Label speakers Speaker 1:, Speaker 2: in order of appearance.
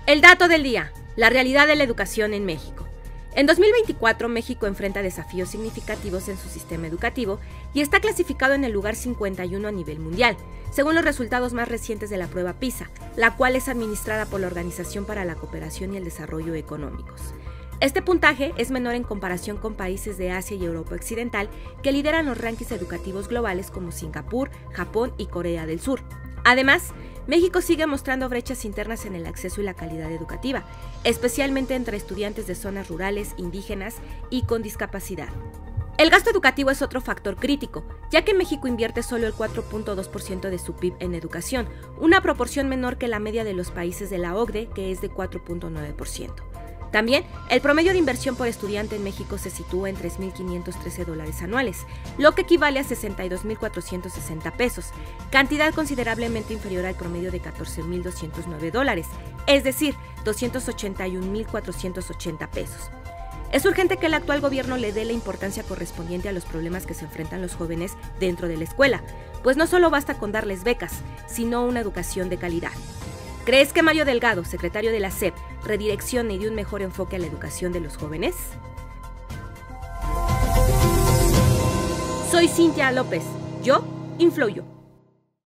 Speaker 1: El dato del día, la realidad de la educación en México. En 2024, México enfrenta desafíos significativos en su sistema educativo y está clasificado en el lugar 51 a nivel mundial, según los resultados más recientes de la prueba PISA, la cual es administrada por la Organización para la Cooperación y el Desarrollo Económicos. Este puntaje es menor en comparación con países de Asia y Europa Occidental que lideran los rankings educativos globales como Singapur, Japón y Corea del Sur. Además, México sigue mostrando brechas internas en el acceso y la calidad educativa, especialmente entre estudiantes de zonas rurales, indígenas y con discapacidad. El gasto educativo es otro factor crítico, ya que México invierte solo el 4.2% de su PIB en educación, una proporción menor que la media de los países de la OCDE, que es de 4.9%. También, el promedio de inversión por estudiante en México se sitúa en $3,513 anuales, lo que equivale a $62,460 pesos, cantidad considerablemente inferior al promedio de $14,209, es decir, $281,480 pesos. Es urgente que el actual gobierno le dé la importancia correspondiente a los problemas que se enfrentan los jóvenes dentro de la escuela, pues no solo basta con darles becas, sino una educación de calidad. ¿Crees que Mario Delgado, secretario de la SEP, redireccione y dé un mejor enfoque a la educación de los jóvenes? Soy Cintia López. Yo influyo.